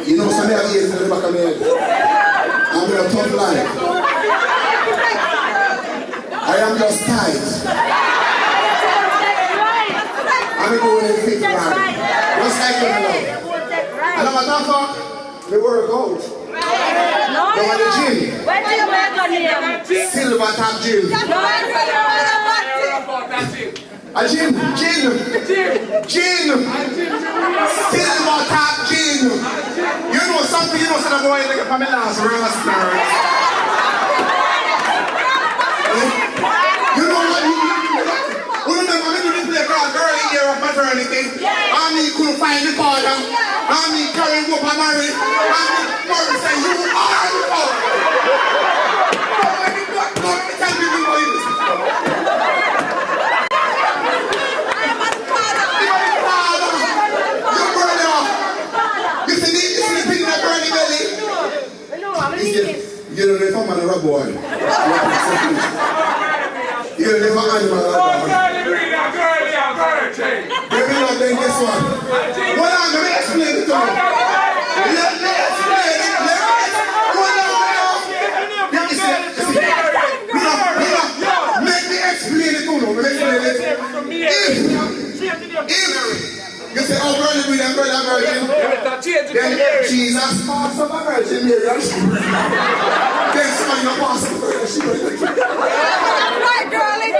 You know, some of years in the back of my head. I'm in a tough life. I am just tight. I'm going to fit right. Just like you know. And I'm a tougher, they work out. Go to the gym. Where do you work on him? Silver top gym. A gym. Silver top gym. You know something, you know something boy like a Pamela's roster. You know what? You remember when you play a girl in year of maternity? And me couldn't find the father. And me carrying up a married. And me mother say, you are the father. Tell me who you is. You don't live for man or a boy. You don't live for animal or a boy. Baby, now then guess what? Hold on, let me explain it to you. Let me explain it. Make me explain it to you. If you say, oh, girl, we don't girl, virgin. Then Jesus passed up a virgin Mary and she. Then somebody not pass up a virgin she. Right, girl, it's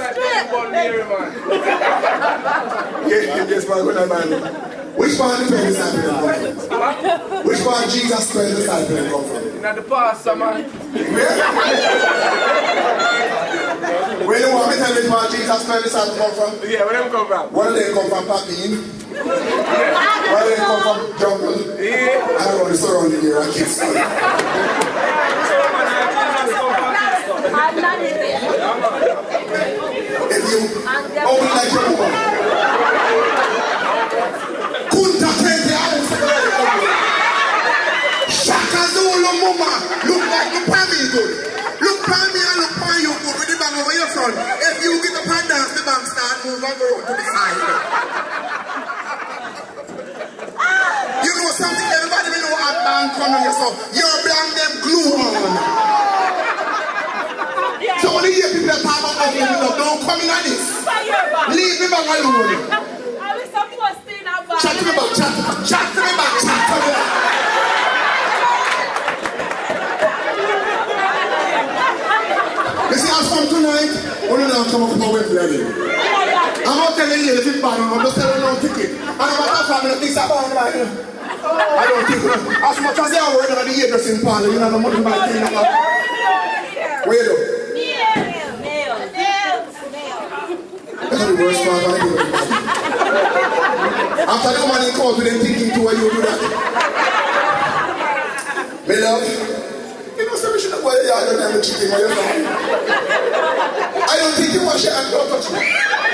Guess what? Which part of the disciple come from? Which part Jesus Christ the disciple come from? Not the pastor, man. Where do you want me to tell you which part Jesus Christ the disciple come from? Yeah, where them come from? Where do they come from, Papine? Where do they come from, jungle? Yeah. I don't know the surrounding here, I can't see. I'm not in there. If you open like your woman, Kunta Kente Shaka Zulu Mama, look like you pan me good. Look pan me and look pan you good with the bang over your front. If you get up and dance, the bang start move and go to the side. You know something, everybody will know a bang coming yourself. You're blank them glue on. So when you hear people talk about opening up, don't come in on this. Leave me back alone. I was supposed to stay in our Chat to me back, chat to me back, chat to me back. You see, as from tonight, only now come up with my Wembley. I'm not telling you if it's bad, I'm just telling you no ticket. And I'm not family things about it. I don't think as much as they are worried about the hairdressing parlor, you know the money by thing about. Where you do? That's the worst part I do. After the money calls with them thinking to why you do that. Me love, you know, so we should have got a yard and I'm cheating on your side. I don't think you wash your hand, don't touch me.